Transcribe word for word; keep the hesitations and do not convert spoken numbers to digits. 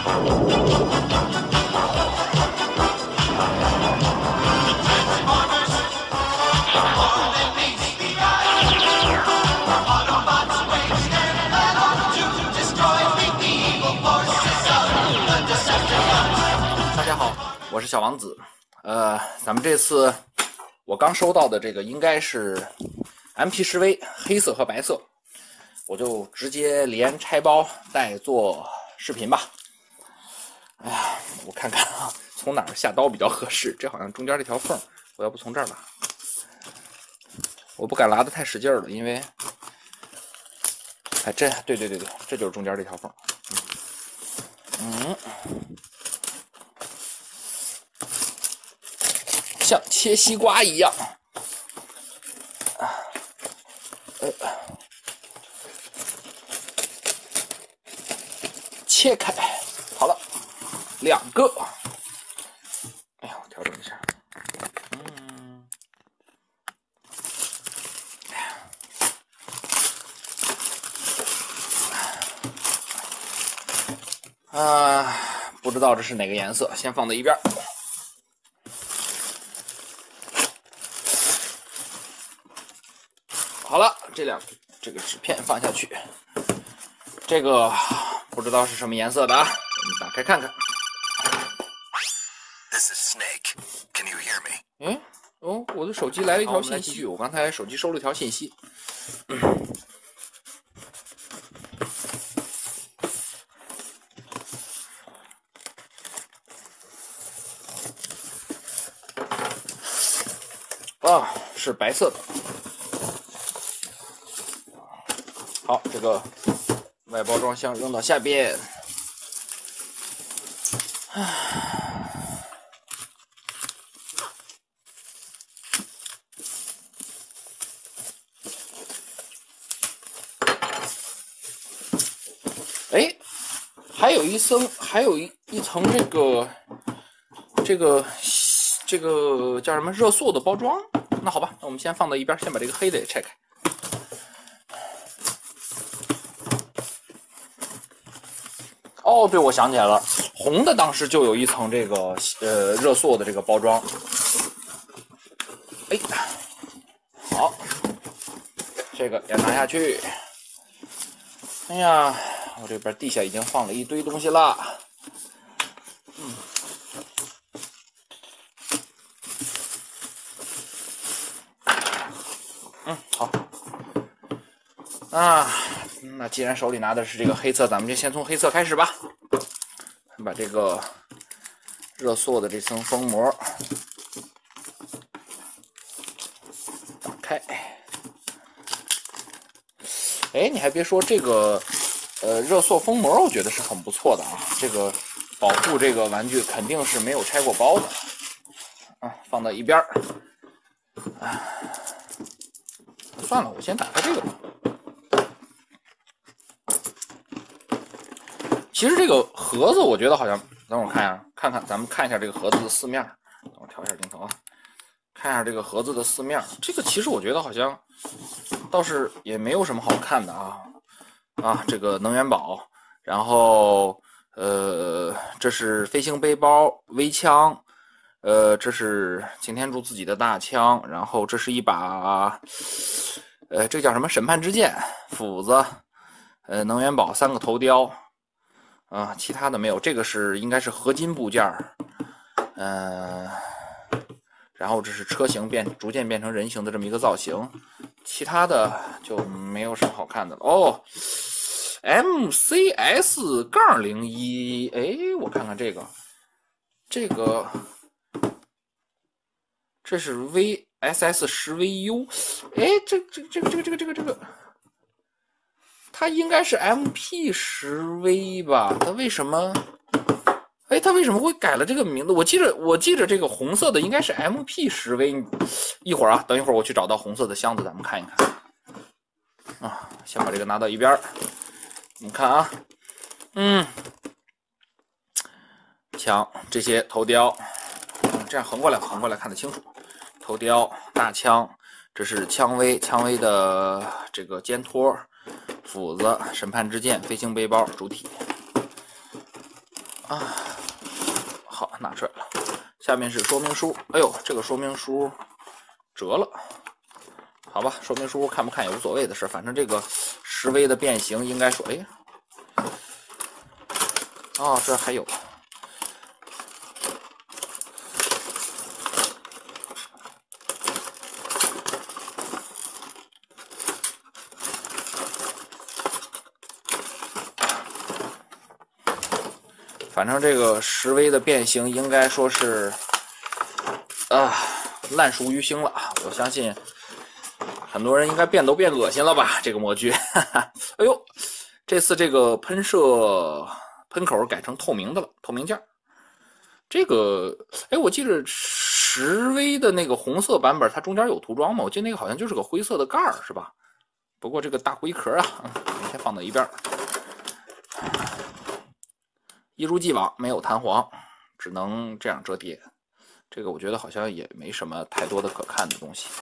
大家好，我是小王子。呃，咱们这次我刚收到的这个应该是 M P 十 V 黑色和白色，我就直接连拆包带做视频吧。哎呀，我看看啊，从哪儿下刀比较合适？这好像中间这条缝，我要不从这儿拉？我不敢拉得太使劲了，因为，哎，这对对对对，这就是中间这条缝。嗯。嗯像切西瓜一样，呃，切开，好了，两个。哎呀，我调整一下，嗯，啊，不知道这是哪个颜色，先放在一边。好了，这两这个纸片放下去，这个不知道是什么颜色的啊，我们打开看看。 This is Snake. Can you hear me? 哎，哦，我的手机来了一条信息，我刚才手机收了一条信息。嗯、啊，是白色的。好，这个外包装箱扔到下边。哎，还有一层，还有一一层这个这个这个叫什么热塑的包装？那好吧，那我们先放到一边，先把这个黑的也拆开。哦，对，我想起来了，红的当时就有一层这个呃热塑的这个包装。哎，好，这个也拿下去。哎呀，我这边地下已经放了一堆东西了。嗯，嗯，好。啊。那既然手里拿的是这个黑色，咱们就先从黑色开始吧。把这个热塑的这层封膜打开。哎，你还别说，这个呃热塑封膜，我觉得是很不错的啊。这个保护这个玩具肯定是没有拆过包的啊，放到一边儿。啊，算了，我先打开这个吧。其实这个盒子，我觉得好像，等会儿看呀，看看，咱们看一下这个盒子的四面。等我调一下镜头啊，看一下这个盒子的四面。这个其实我觉得好像倒是也没有什么好看的啊啊，这个能源宝，然后呃，这是飞行背包、微枪，呃，这是擎天柱自己的大枪，然后这是一把，呃，这叫什么？审判之剑、斧子，呃，能源宝三个头雕。啊，其他的没有，这个是应该是合金部件嗯、呃，然后这是车型变逐渐变成人形的这么一个造型，其他的就没有什么好看的了。哦 ，M C S 杠零一，哎，我看看这个，这个这是 V S S 十 V U， 哎，这这这个这个这个这个这个。它应该是 M P 十 V 吧？它为什么？哎，它为什么会改了这个名字？我记着，我记着这个红色的应该是 M P 十 V。一会儿啊，等一会儿我去找到红色的箱子，咱们看一看。啊，先把这个拿到一边。你看啊，嗯，枪这些头雕，嗯，这样横过来，横过来看得清楚。头雕、大枪，这是枪威，枪威的这个肩托。斧子、审判之剑、飞行背包主体啊，好，拿出来了。下面是说明书。哎呦，这个说明书折了。好吧，说明书看不看也无所谓的事，反正这个石威的变形应该说，哎，哦，这还有。反正这个石威的变形应该说是啊烂熟于心了，我相信很多人应该变都变恶心了吧？这个模具，哈哈，哎呦，这次这个喷射喷口改成透明的了，透明件。这个，哎，我记得石威的那个红色版本，它中间有涂装吗？我记得那个好像就是个灰色的盖儿，是吧？不过这个大龟壳啊，先放到一边。一如既往没有弹簧，只能这样折叠。这个我觉得好像也没什么太多的可看的东西。